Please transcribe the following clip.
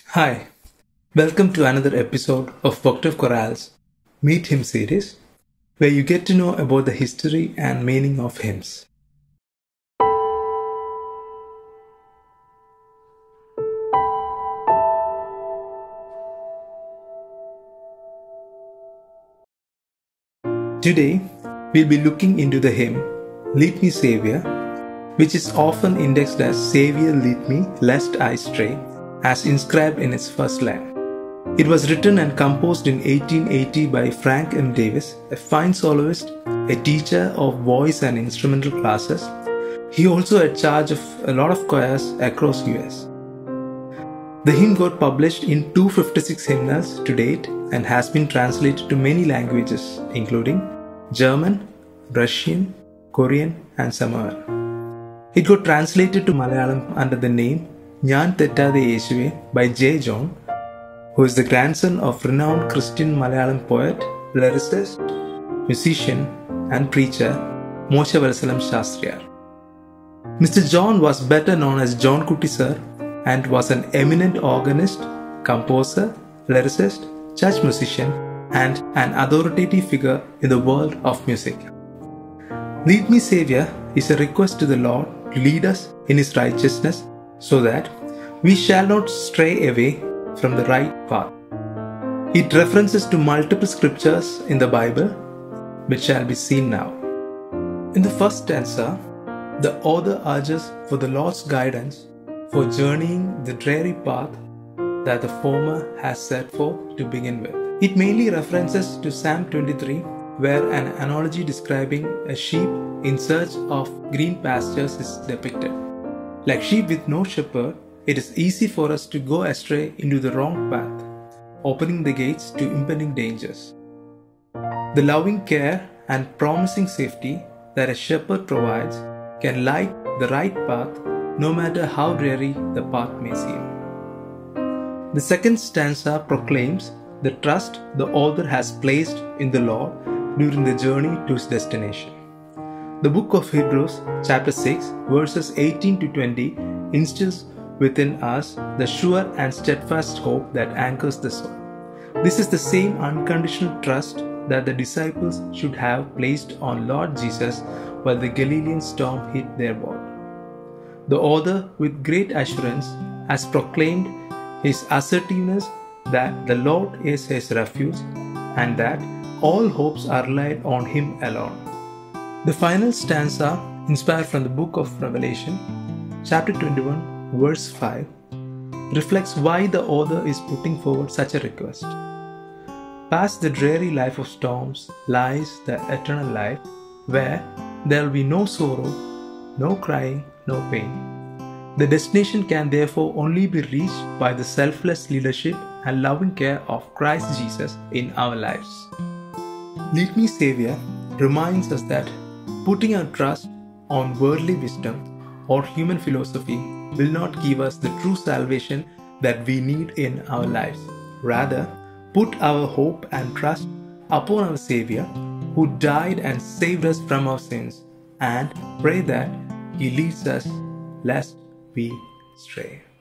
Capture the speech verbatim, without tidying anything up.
Hi, welcome to another episode of Voctave Chorale's Meet Hymn series, where you get to know about the history and meaning of hymns. Today, we'll be looking into the hymn Lead Me Saviour, which is often indexed as Saviour Lead Me Lest I Stray, as inscribed in its first line. It was written and composed in eighteen eighty by Frank M. Davis, a fine soloist, a teacher of voice and instrumental classes. He also had charge of a lot of choirs across U S. The hymn got published in two hundred fifty-six hymnals to date and has been translated to many languages, including German, Russian, Korean, and Samoan. It got translated to Malayalam under the name Njan Thettade Yeshuve by J. John, who is the grandson of renowned Christian Malayalam poet, lyricist, musician, and preacher Moshe Valsalam Shastriyar. Mister John was better known as John Kutty Sir and was an eminent organist, composer, lyricist, church musician, and an authoritative figure in the world of music. Lead Me Saviour is a request to the Lord to lead us in His righteousness so that we shall not stray away from the right path. It references to multiple scriptures in the Bible, which shall be seen now. In the first stanza, the author urges for the Lord's guidance for journeying the dreary path that the former has set forth to begin with. It mainly references to Psalm twenty-three, where an analogy describing a sheep in search of green pastures is depicted. Like sheep with no shepherd, it is easy for us to go astray into the wrong path, opening the gates to impending dangers. The loving care and promising safety that a shepherd provides can light the right path no matter how dreary the path may seem. The second stanza proclaims the trust the author has placed in the Lord during the journey to his destination. The book of Hebrews, chapter six, verses eighteen to twenty, instills within us the sure and steadfast hope that anchors the soul. This is the same unconditional trust that the disciples should have placed on Lord Jesus while the Galilean storm hit their boat. The author, with great assurance, has proclaimed his assertiveness that the Lord is his refuge and that all hopes are laid on Him alone. The final stanza, inspired from the book of Revelation, chapter twenty-one, verse five, reflects why the author is putting forward such a request. Past the dreary life of storms lies the eternal life, where there will be no sorrow, no crying, no pain. The destination can therefore only be reached by the selfless leadership and loving care of Christ Jesus in our lives. Lead Me Saviour reminds us that putting our trust on worldly wisdom or human philosophy will not give us the true salvation that we need in our lives. Rather, put our hope and trust upon our Saviour, who died and saved us from our sins, and pray that He leads us lest we stray.